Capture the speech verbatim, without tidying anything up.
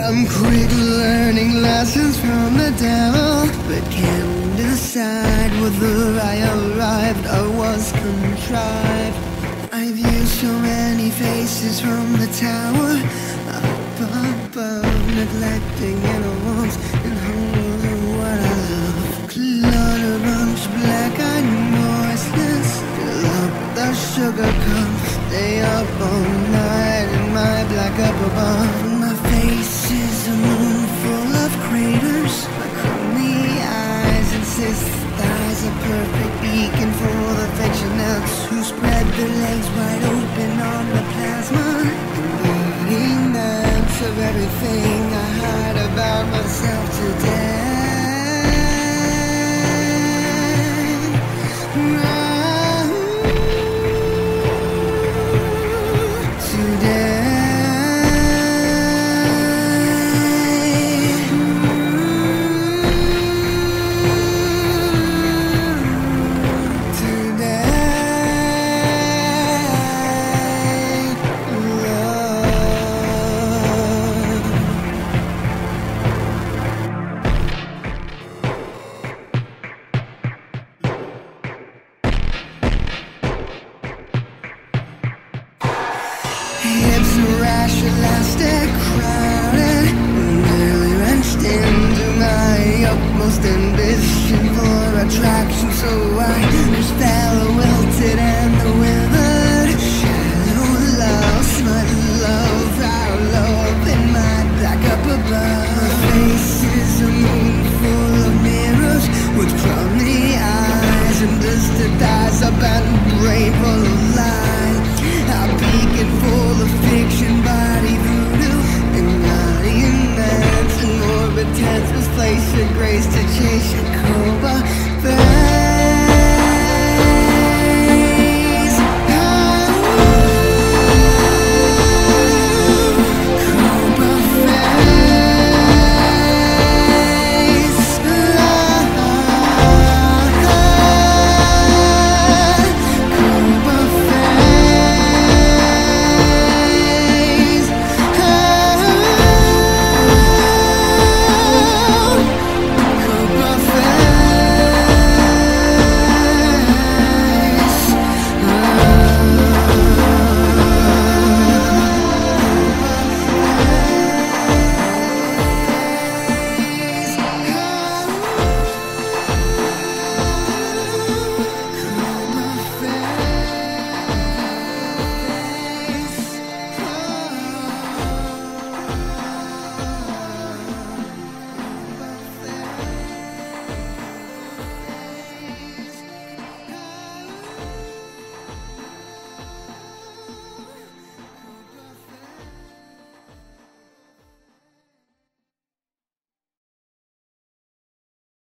I'm quick learning lessons from the devil, but can't decide whether I arrived or was contrived. I've used so many faces from the tower, up above, neglecting inner wants and hunger of what I love. Cluttered bunch, black-eyed voiceless, fill up the sugar cup, stay up all night in my black up above. My face is a moon full of craters, my crummy eyes and cyst thighs, a perfect beacon for the fictionals who spread their legs wide open on the plasma. Embodied maps of everything I hide about myself today. Hips rash, elastic, crowded, nearly wrenched into my utmost ambition for attraction. So I just fell wilted and withered. Shallow love, smut love, foul love in my black up above. My face is a moon full of mirrors with crummy eyes and blistered thighs, a bad brain full of lies. I beacon full of fiction, body voodoo, and naughty and mad and morbid tense, misplaced grace to chase a copa.